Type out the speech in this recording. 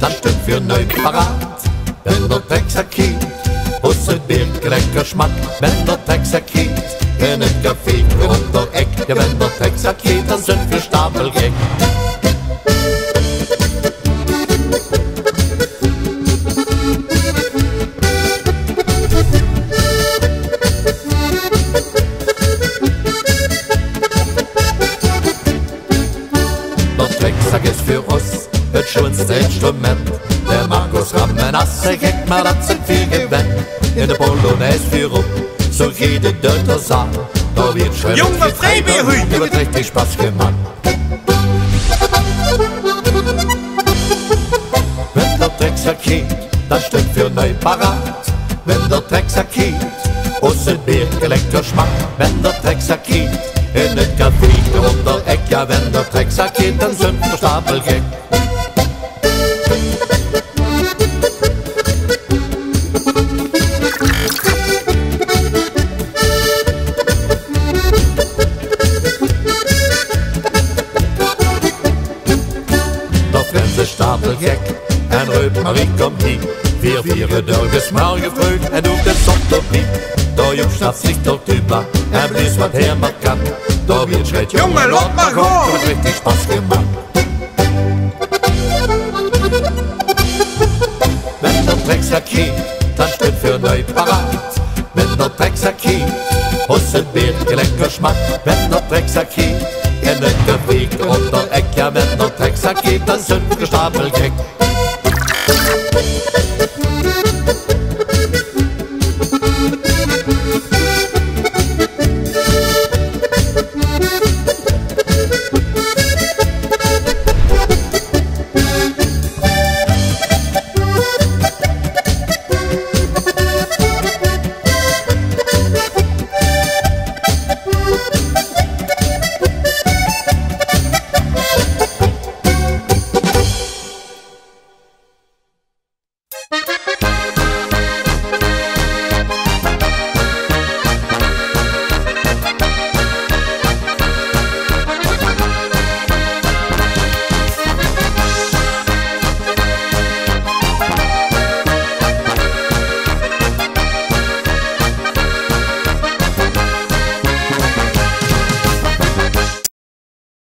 das stimmt für neu parat. Wenn der Drecksack geht, husset birgt lecker Schmack. Wenn der Drecksack geht, in ein Café unter Eck. Ja, wenn der Drecksack geht, dann sind wir stapelgeck. Ist für uns das schönste Instrument. Der Markus Rammenasse kriegt mal das sind viel Gewinn. In der Polonaise für rum, so jede Dörter Saal. Da wird schön Junge Freiberührt, mir wird richtig Spaß gemacht. Wenn der Drecksack geht, das stimmt für neu parat. Wenn der Drecksack geht, außer Bier, lecker Schmack. Wenn der Drecksack geht, in den Café unter Eck, ja, wenn der Drecksack geht, dann sind wir stapelgeck. Doch wenn sie stapelgeck, ein Röpmarie kommt hin. Wir Dörges morgen früh, du bist Oktober. Da Jungs schnappt sich dort über, blies was hermacht kann. Da wird schreit, Junge, lass mal go! Da wird richtig Spaß gemacht. Wenn der Drecksack geht, dann stimmt für neu parat. Wenn der Drecksack geht, husset birgt lecker Schmack. Wenn der Drecksack geht, in den Café unter Eck. Ja, wenn der Drecksack geht, dann sind wir stapelgeck.